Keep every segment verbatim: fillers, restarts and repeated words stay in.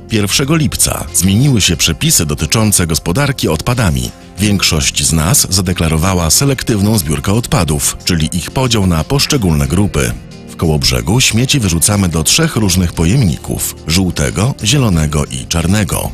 pierwszego lipca zmieniły się przepisy dotyczące gospodarki odpadami. Większość z nas zadeklarowała selektywną zbiórkę odpadów, czyli ich podział na poszczególne grupy. W Kołobrzegu śmieci wyrzucamy do trzech różnych pojemników – żółtego, zielonego i czarnego.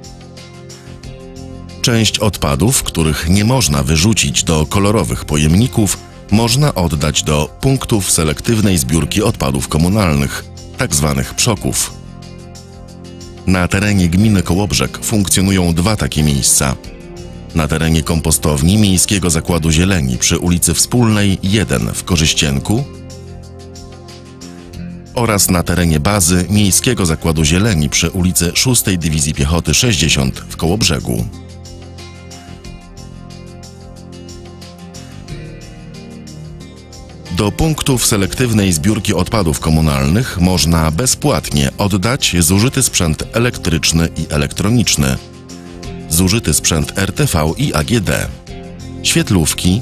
Część odpadów, których nie można wyrzucić do kolorowych pojemników, można oddać do punktów selektywnej zbiórki odpadów komunalnych, tzw. przoków. Na terenie gminy Kołobrzeg funkcjonują dwa takie miejsca. Na terenie kompostowni Miejskiego Zakładu Zieleni przy ulicy Wspólnej jeden w Korzyścienku oraz na terenie bazy Miejskiego Zakładu Zieleni przy ulicy szóstej Dywizji Piechoty sześćdziesiąt w Kołobrzegu. Do punktów selektywnej zbiórki odpadów komunalnych można bezpłatnie oddać zużyty sprzęt elektryczny i elektroniczny, zużyty sprzęt R T V i A G D, świetlówki,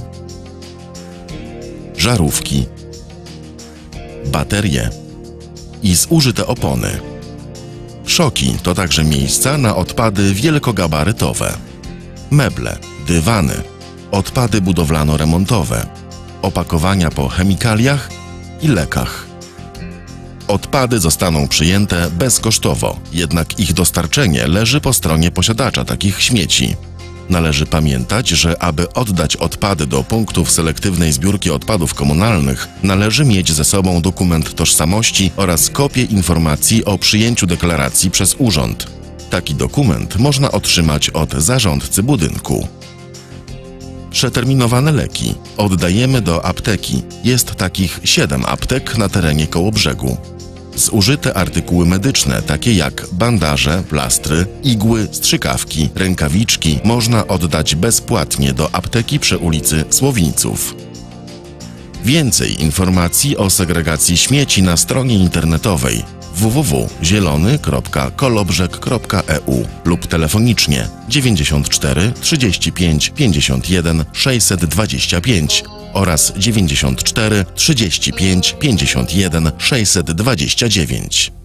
żarówki, baterie i zużyte opony. Szoki to także miejsca na odpady wielkogabarytowe, meble, dywany, odpady budowlano-remontowe, opakowania po chemikaliach i lekach. Odpady zostaną przyjęte bezkosztowo, jednak ich dostarczenie leży po stronie posiadacza takich śmieci. Należy pamiętać, że aby oddać odpady do punktów selektywnej zbiórki odpadów komunalnych, należy mieć ze sobą dokument tożsamości oraz kopię informacji o przyjęciu deklaracji przez urząd. Taki dokument można otrzymać od zarządcy budynku. Przeterminowane leki oddajemy do apteki. Jest takich siedem aptek na terenie Kołobrzegu. Zużyte artykuły medyczne, takie jak bandaże, plastry, igły, strzykawki, rękawiczki, można oddać bezpłatnie do apteki przy ulicy Słowińców. Więcej informacji o segregacji śmieci na stronie internetowej w w w kropka zielony kropka kolobrzeg kropka e u lub telefonicznie dziewięćdziesiąt cztery trzydzieści pięć pięćdziesiąt jeden sześćset dwadzieścia pięć oraz dziewięćdziesiąt cztery trzydzieści pięć pięćdziesiąt jeden sześćset dwadzieścia dziewięć.